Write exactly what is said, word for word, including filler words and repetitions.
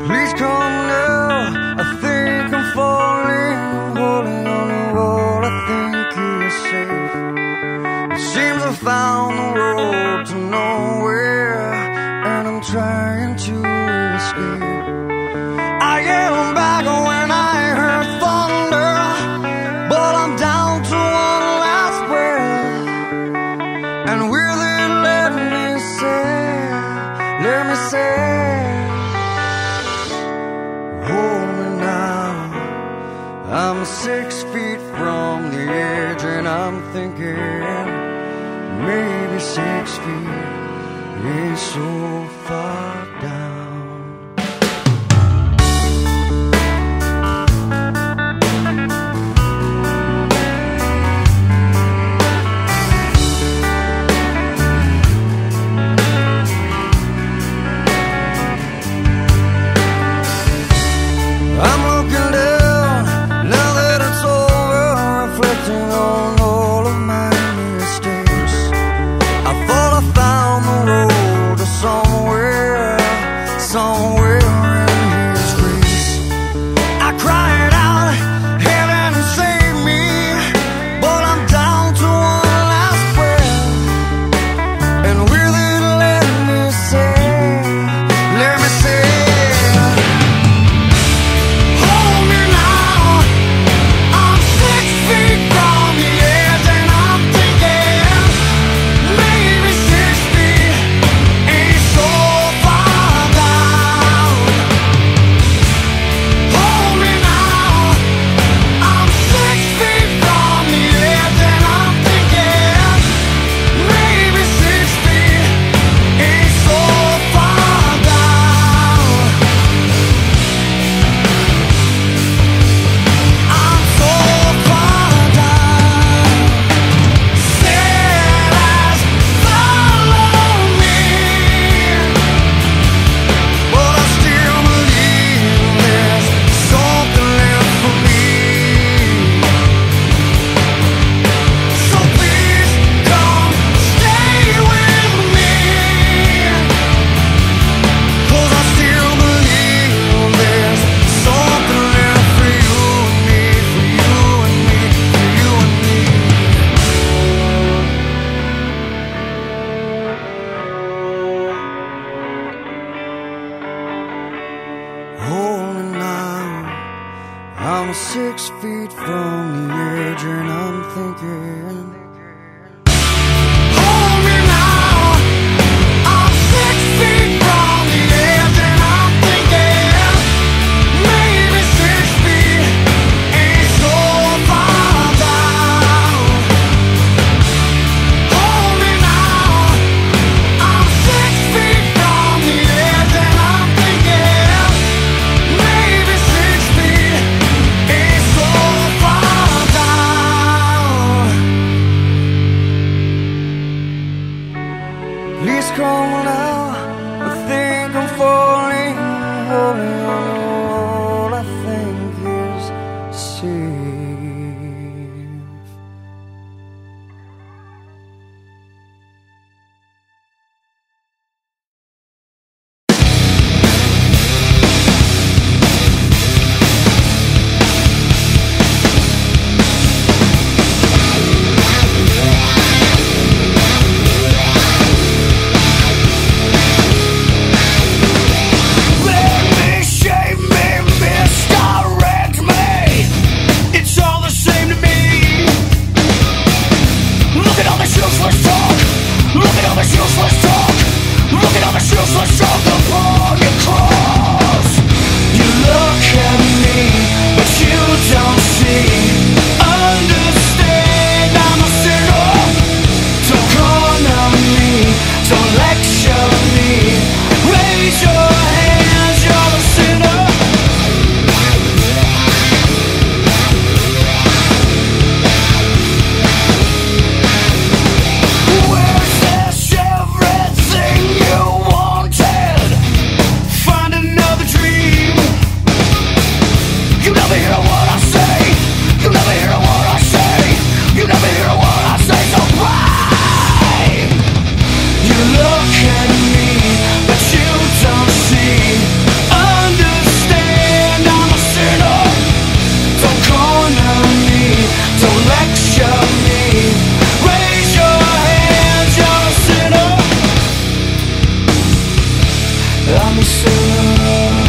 Please come now, I think I'm falling. I'm holding on to what I think is safe. It seems I found the road to nowhere, and I'm trying to escape. I yelled back when I heard thunder, but I'm down to one last breath. And with it, let me say, let me say, hold me now. I'm six feet from the edge, and I'm thinking maybe six feet ain't so far down. I'm looking down, now that it's over, reflecting on all of my mistakes. I thought I found the road to somewhere, somewhere in His grace. I cried out, heaven save me, but I'm down to one last breath. And with it, let me say, let me say, I'm six feet from the edge, and I'm thinking, hold me now. I'm six feet from the edge, and I'm thinking, maybe six feet ain't so far down. Hold me now. I'm six feet from the edge, and I'm thinking, maybe six feet ain't so far down. I'm a sinner.